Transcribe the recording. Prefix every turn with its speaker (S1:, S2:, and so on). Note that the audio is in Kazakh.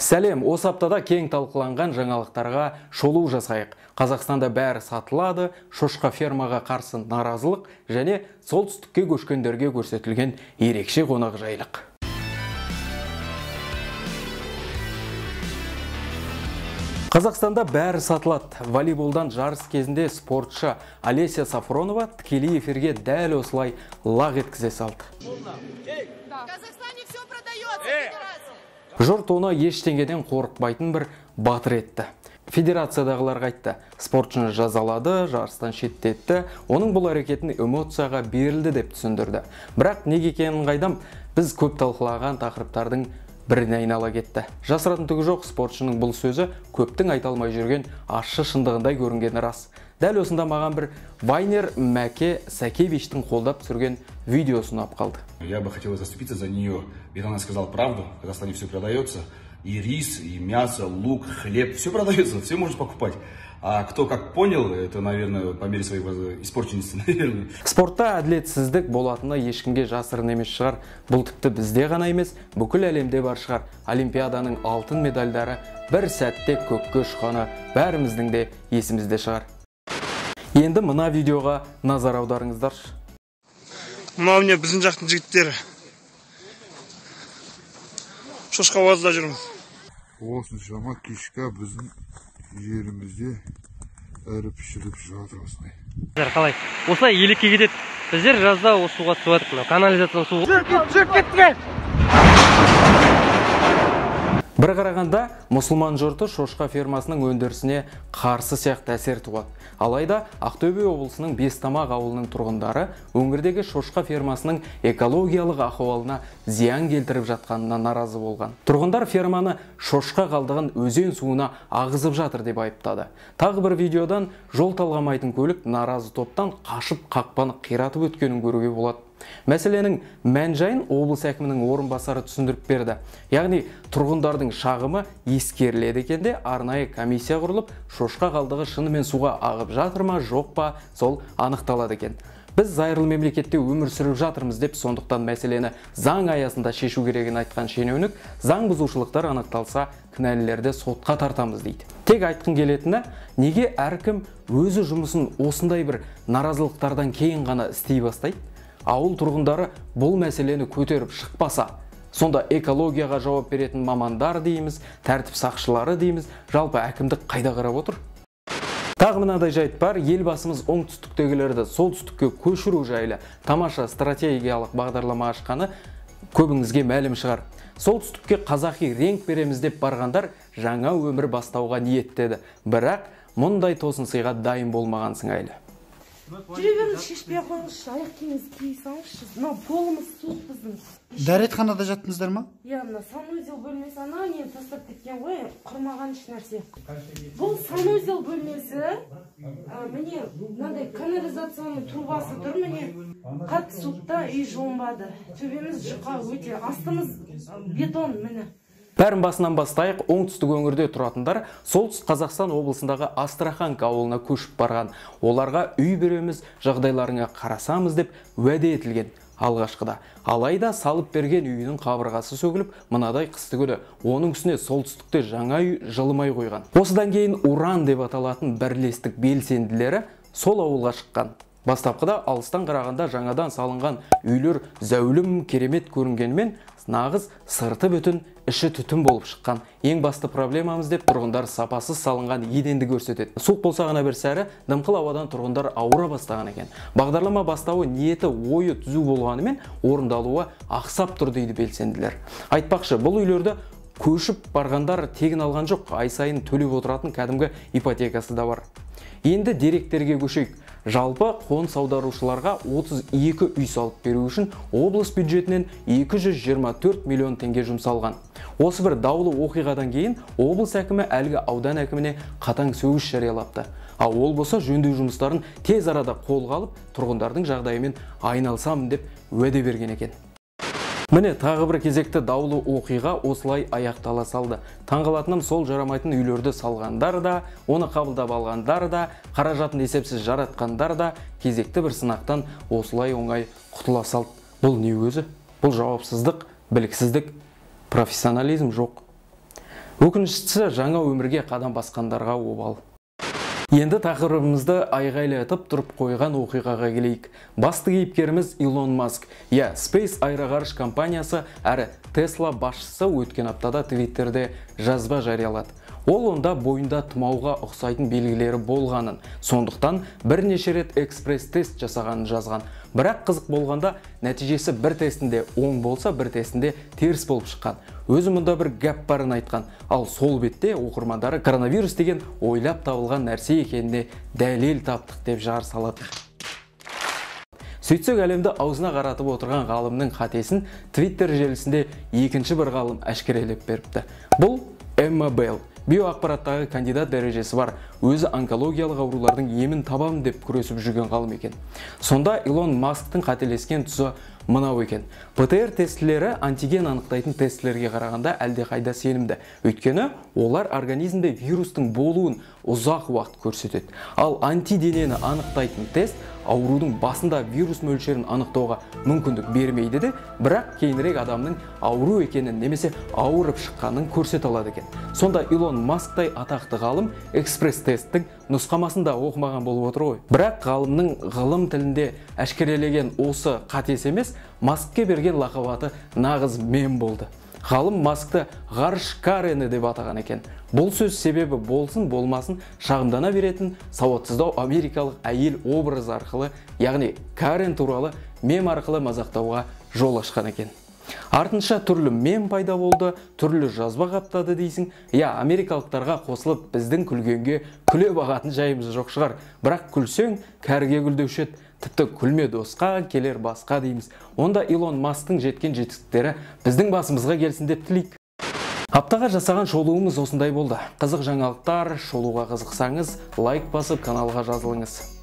S1: Сәлем, осы аптада кең талқыланған жаңалықтарға шолу жасайық. Қазақстанда бәрі сатылады, шошқа фермаға қарсы наразылық және солтүстікке көшкендерге көрсетілген ерекше қонақжайлық. Қазақстанда бәрі сатылады. Волейболдан жарыс кезінде спортшы Олеся Сафронова тікелей эфирге дәл осылай лақ еткізе салды. Жұрт оны ештеңеден қорықпайтын бір батыр етті. Федерациядағылар қайтты. Спортшыны жазалады, жарыстан шеттетті. Оның бұл әрекетін эмоцияға берілді деп түсіндірді. Бірақ неге екенін қайдам, біз көп талқылаған тақырыптардың біріне айнала кетті. Жасыратын түгі жоқ, спортшының бұл сөзі көптің айта алмай жүрген ащы шындығындай көрінгені рас. Дәл осында маған бір Вайнер Мәке Сәкевичтің қолдап түсірген видеосын ұнап қалды.
S2: Я бы хотел заступиться за нее, ведь она сказала правду. В Казахстане все продается, и рис, и мясо, лук, хлеб, все продается, все можно покупать. А кто как понял, это, наверное, по мере своей испорченности, наверное.
S1: Спортта әділетсіздік болатыны ешкімге жасырын емес шығар. Бұл тіпті бізде ғана емес, бүкіл әлемде бар шығар. Олимпиаданың алтын медальдары бір сәтте көкке ұшқаны бәріміздің де есімізде шығар. Енді мына видеоға назар аударыңыздар.
S3: Мынау міне біздің жақтың жігіттері. Шошқа базда жүрміз.
S4: Осыншама кешкі біздің жерімізде әрі пішіріп жатыр осылай.
S5: Қалай? Осылай елекке кетеді. Біздер жазда осы суға түсіп жатырмыз. Канализацияның суы. Жүріп кетті!
S1: Бір қарағанда мұсылман жұрты шошқа фермасының өндірісіне қарсы сияқты әсер туады. Алайда Ақтөбе облысының Бестамақ ауылының тұрғындары өңірдегі шошқа фермасының экологиялық ахуалына зиян келтіріп жатқанына наразы болған. Тұрғындар ферманы шошқа қалдығын өзен суына ағызып жатыр деп айыптады. Тағы бір видеодан жол талғамайтын көлік наразы топтан қашып қақпаны қиратып өткенін көруге болады. Мәселенің мән-жайын облыс әкімінің орынбасары түсіндіріп берді. Яғни тұрғындардың шағымы ескеріледі екен де арнайы комиссия құрылып, шошқа қалдығы шынымен суға ағып жатыр ма, жоқ па, сол анықталады екен. Біз зайырлы мемлекетте өмір сүріп жатырмыз деп, сондықтан мәселені заң аясында шешу керегін айтқан шенеунік, заң бұзушылықтар анықталса, кінәлілерді сотқа тартамыз дейді. Тек айтқым келетіні, неге әркім өзі жұмысын осындай бір наразылықтардан кейін ғана істей бастайды? Ауыл тұрғындары бұл мәселені көтеріп шықпаса, сонда экологияға жауап беретін мамандар дейміз, тәртіп сақшылары дейміз, жалпы әкімдік қайда қарап отыр? Тағы мынадай жайт бар, елбасымыз оңтүстіктегілерді солтүстікке көшіру жайлы тамаша стратегиялық бағдарлама ашқаны көбіңізге мәлім шығар. Солтүстікке қазақи реңк береміз деп барғандар жаңа өмір бастауға ниеттеді, бірақ мұндай тосын сыйға дайын болмаған сыңайлы.
S6: Жүрегіміз шешпей қойыңызшы, аяқ киіміз кие салыңызшы. Мынау полымыз суық біздің.
S7: Дәретханада жаттыңыздар ма?
S6: Иә, мына санузел бөлмесі, ана не тастап кеткен ғой, құрмаған еш нәрсе. Бұл санузел бөлмесі, міне, мынандай канализацияның трубасы тұр, міне, қатты суықта үй жылынбады. Төбеміз жұқа өте, астымыз бетон, міне.
S1: Бәрін басынан бастайық, оңтүстік өңірде тұратындар солтүстік Қазақстан облысындағы Астраханка ауылына көшіп барған. Оларға үй береміз, жағдайларыңа қарасамыз деп уәде етілген алғашқыда. Алайда салып берген үйінің қабырғасы сөгіліп, мынадай қысты күні оның үстіне солтүстікте жаңа үй жылымай қойған. Осыдан кейін Уран деп аталатын бірлестік белсенділері сол ауылға шыққан. Бастапқыда алыстан қарағанда жаңадан салынған үйлер зәулім керемет көрінгенімен, нағыз сырты бүтін, іші түтін болып шыққан. Ең басты проблемамыз деп тұрғындар сапасыз салынған еденді көрсетеді. Суық болса ғана бір сәрі, дымқыл ауадан тұрғындар ауыра бастаған екен. Бағдарлама бастауы ниеті ойы түзу болғанымен, орындалуы ақсап тұр дейді белсенділер. Айтпақшы, бұл үйлерді көшіп барғандар тегін алған жоқ, ай сайын төлеп отыратын кәдімгі ипотекасы да бар. Енді деректерге көшейік. Жалпы қоныс аударушыларға 32 үй салып беру үшін облыс бюджетінен 224 миллион теңге жұмсалған. Осы бір даулы оқиғадан кейін облыс әкімі әлгі аудан әкіміне қатаң сөгіс жариялапты. Ал ол болса жөндеу жұмыстарын тез арада қолға алып, тұрғындардың жағдайымен айналысамын деп уәде берген екен. Міне тағы бір кезекті даулы оқиға осылай аяқтала салды. Таңғалатыным сол жарамайтын үйлерді салғандар да, оны қабылдап алғандар да, қаражатын есепсіз жаратқандар да кезекті бір сынақтан осылай оңай құтыла салды. Бұл не өзі? Бұл жауапсыздық, біліксіздік, профессионализм жоқ. Өкініштісі жаңа өмірге қадам басқандарға обал. Енді тақырыбымызды айғайлатып тұрып қойған оқиғаға келейік. Басты кейіпкеріміз Илон Маск. Space аэроғарыш компаниясы әрі Tesla басшысы өткен аптада Twitterде жазба жариялады. Ол онда бойында тұмауға ұқсайтын белгілері болғанын, сондықтан бірнеше рет экспресс-тест жасағанын жазған. Бірақ қызық болғанда, нәтижесі бір тестінде оң болса, бір тестінде теріс болып шыққан. Өзі мұнда бір гәп барын айтқан, ал сол бетте оқырмандары коронавирус деген ойлап табылған нәрсе екеніне дәлел таптық деп жар салады. Сөйтсек, әлемді аузына қаратып отырған ғалымның қатесін Twitter желісінде екінші бір ғалым әшкерелеп беріпті. Бұл Эмма Белл. Биоақпараттағы кандидат дәрежесі бар, өзі онкологиялық аурулардың емін табамын деп күресіп жүрген ғалым екен. Сонда Илон Масктың қателескен тұсы мынау екен. ПТР тестілері антиген анықтайтын тестілерге қарағанда әлде қайда сенімді. Өйткені олар организмде вирустың болуын ұзақ уақыт көрсетеді. Ал антиденені анықтайтын тест аурудың басында вирус мөлшерін анықтауға мүмкіндік бермейді де, бірақ кейінірек адамның ауру екенін немесе ауырып шыққанын көрсете алады екен. Сонда Илон Масктай атақты ғалым экспресс-тесттің нұсқамасында оқымаған болып отыр ғой. Бірақ ғалымның ғылым тілінде әшкерелеген осы қатес емес, Маскке берген лақабаты нағыз мем болды. Ғалым Маскты ғарыш Карені деп атаған екен. Бұл сөз себебі болсын болмасын шағымдана беретін сауатсыздау америкалық әйел образы арқылы, яғни Карен туралы мем арқылы мазақтауға жол ашқан екен. Артынша түрлі мем пайда болды, түрлі жазба қаптады дейсің. Америкалықтарға қосылып біздің күлгенге күле бағатын жайымыз жоқ шығар. Бірақ күлсең, кәрге күлдеуші еді. Тіпті күлме досқа, келер басқа дейміз. Онда Илон Масктың жеткен жетістіктері біздің басымызға келсін деп тілейік. Аптаға жасаған шолуымыз осындай болды. Қызық жаңалықтар, шолуға қызықсаңыз, лайк басып каналға жазылыңыз.